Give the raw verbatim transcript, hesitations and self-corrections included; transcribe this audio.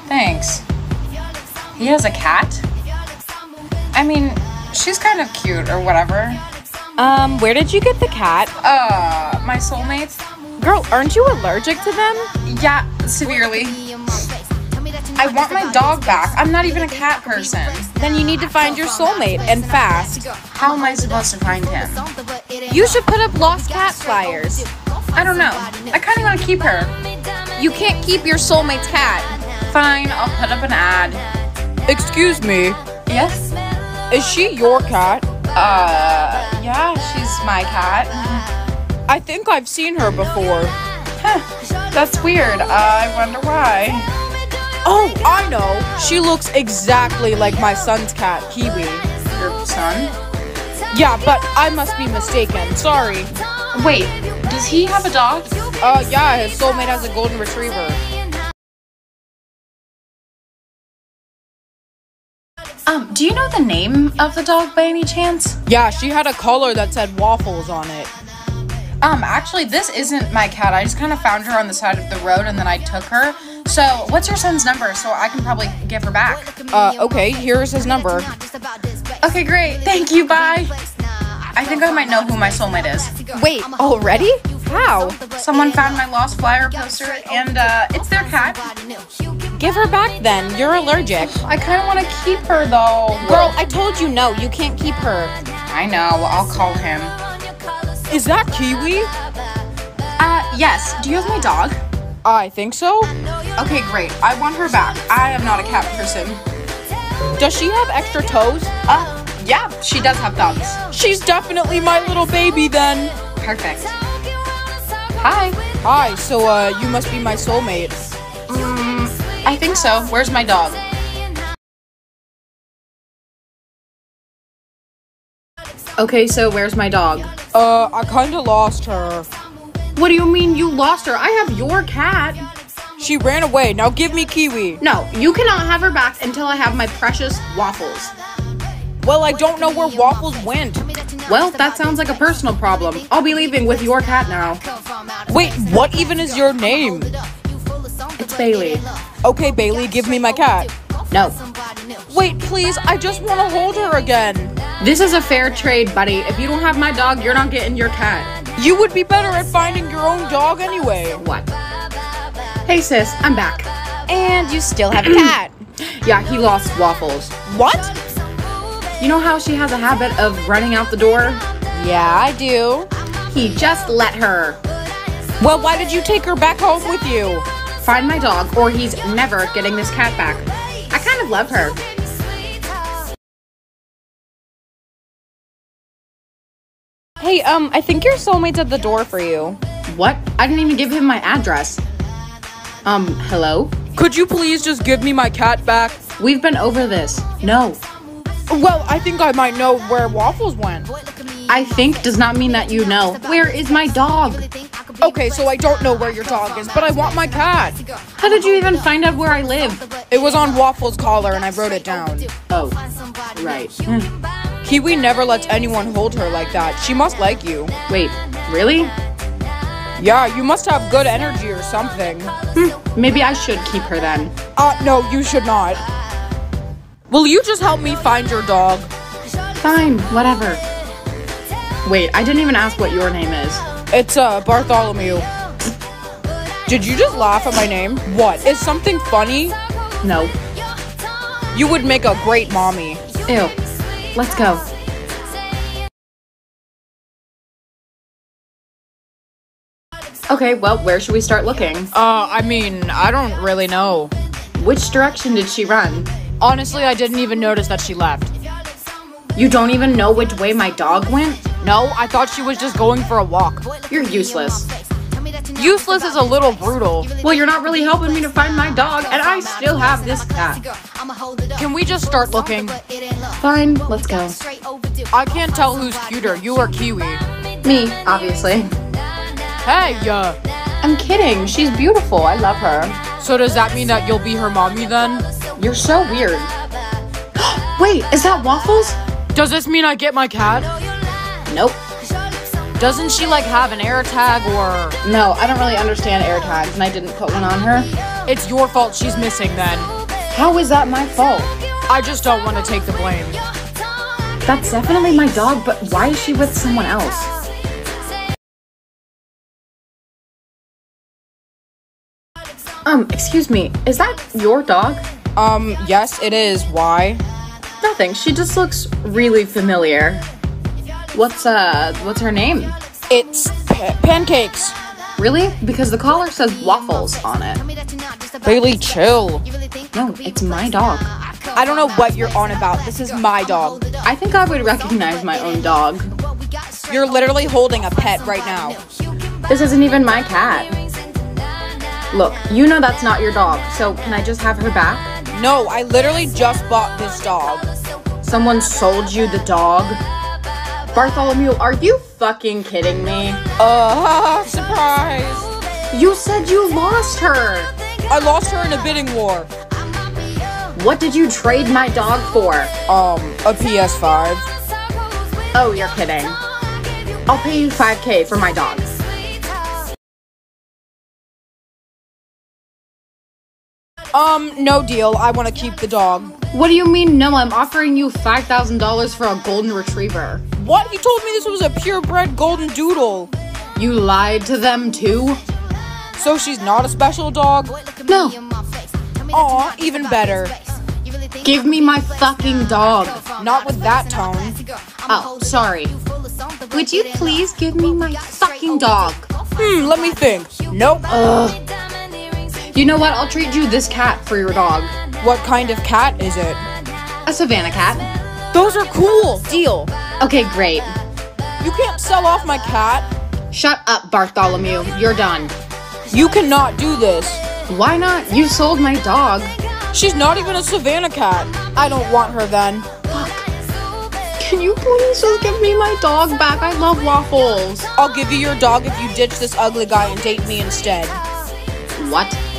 Thanks. He has a cat? I mean, she's kind of cute or whatever. Um, where did you get the cat? Uh, my soulmates? Girl, aren't you allergic to them? Yeah, severely. I want my dog back. I'm not even a cat person. Then you need to find your soulmate, and fast. How am I supposed to find him? You should put up lost cat flyers. I don't know. I kind of want to keep her. You can't keep your soulmate's cat. Fine, I'll put up an ad. Excuse me, Yes? is she your cat? Uh, yeah, she's my cat. I think I've seen her before. Huh, that's weird. Uh, I wonder why. Oh, I know. She looks exactly like my son's cat, Kiwi. Your son? Yeah, but I must be mistaken. Sorry. Wait, does he have a dog? Uh, yeah, his soulmate has a golden retriever. Um, do you know the name of the dog by any chance? Yeah, she had a collar that said waffles on it. Um, actually, this isn't my cat. I just kind of found her on the side of the road and then I took her. So, what's your son's number so I can probably give her back? Uh, okay, here's his number. Okay, great. Thank you. Bye. I think I might know who my soulmate is. Wait, already? How? Someone found my lost flyer poster and, uh, it's their cat. Give her back then. You're allergic. I kind of want to keep her, though. Girl, I told you no. You can't keep her. I know. I'll call him. Is that Kiwi? Uh, yes. Do you have my dog? I think so. Okay, great. I want her back. I am not a cat person. Does she have extra toes? Uh, yeah, she does have thumbs. She's definitely my little baby then. Perfect. Hi. Hi, so uh, you must be my soulmate. Um, I think so. Where's my dog? Okay, so where's my dog? Uh, I kinda lost her. What do you mean you lost her? I have your cat. She ran away. Now give me Kiwi. No, you cannot have her back until I have my precious waffles. Well, I don't know where Waffles went. Well, that sounds like a personal problem. I'll be leaving with your cat now. Wait, what even is your name? It's Bailey. Okay, Bailey, give me my cat. No. Wait, please, I just want to hold her again. This is a fair trade, buddy. If you don't have my dog, you're not getting your cat. You would be better at finding your own dog anyway. What? Hey, sis, I'm back. And you still have a cat. Yeah, he lost Waffles. What? You know how she has a habit of running out the door? Yeah, I do. He just let her. Well, why did you take her back home with you? Find my dog, or he's never getting this cat back. I kind of love her. Hey, um, I think your soulmate's at the door for you. What? I didn't even give him my address. Um, hello? Could you please just give me my cat back? We've been over this. No. Well, I think I might know where Waffles went. I think does not mean that you know. Where is my dog? Okay, so I don't know where your dog is, but I want my cat. How did you even find out where I live? It was on Waffles' collar and I wrote it down. Oh, right. Kiwi never lets anyone hold her like that. She must like you. Wait, really? Yeah, you must have good energy or something. Hmm, maybe I should keep her then. Uh, no, you should not. Will you just help me find your dog? Fine, whatever. Wait, I didn't even ask what your name is. It's, uh, Bartholomew. Did you just laugh at my name? What? Is something funny? No. You would make a great mommy. Ew. Let's go. Okay, well, where should we start looking? Uh, I mean, I don't really know. Which direction did she run? Honestly, I didn't even notice that she left. You don't even know which way my dog went? No, I thought she was just going for a walk. You're useless. Useless is a little brutal. Well, you're not really helping me to find my dog, and I still have this cat. Can we just start looking? Fine, let's go. I can't tell who's cuter, you or Kiwi. Me, obviously. Hey, uh... I'm kidding. She's beautiful. I love her. So does that mean that you'll be her mommy then? You're so weird. Wait, is that Waffles? Does this mean I get my cat? Nope. Doesn't she, like, have an air tag or... No, I don't really understand air tags, and I didn't put one on her. It's your fault she's missing then. How is that my fault? I just don't want to take the blame. That's definitely my dog, but why is she with someone else? Um, excuse me, is that your dog? Um, yes, it is. Why? Nothing, she just looks really familiar. What's, uh, what's her name? It's pa- Pancakes. Really? Because the collar says Waffles on it. Bailey, chill. No, it's my dog. I don't know what you're on about. This is my dog. I think I would recognize my own dog. You're literally holding a pet right now. This isn't even my cat. Look, you know that's not your dog, so can I just have her back? No, I literally just bought this dog. Someone sold you the dog? Bartholomew, are you fucking kidding me? Uh, surprise. You said you lost her. I lost her in a bidding war. What did you trade my dog for? Um, a P S five. Oh, you're kidding. I'll pay you five K for my dog. Um, no deal. I want to keep the dog. What do you mean, no? I'm offering you five thousand dollars for a golden retriever. What? He told me this was a purebred golden doodle. You lied to them too? So she's not a special dog? No. Aw, even better. Give me my fucking dog. Not with that tone. Oh, sorry. Would you please give me my fucking dog? Hmm, let me think. Nope. Ugh. You know what? I'll trade you this cat for your dog. What kind of cat is it? A Savannah cat. Those are cool. Deal. Okay, great. You can't sell off my cat. Shut up, Bartholomew. You're done. You cannot do this. Why not? You sold my dog. She's not even a Savannah cat. I don't want her then. Fuck. Can you please just give me my dog back? I love Waffles. I'll give you your dog if you ditch this ugly guy and date me instead. What?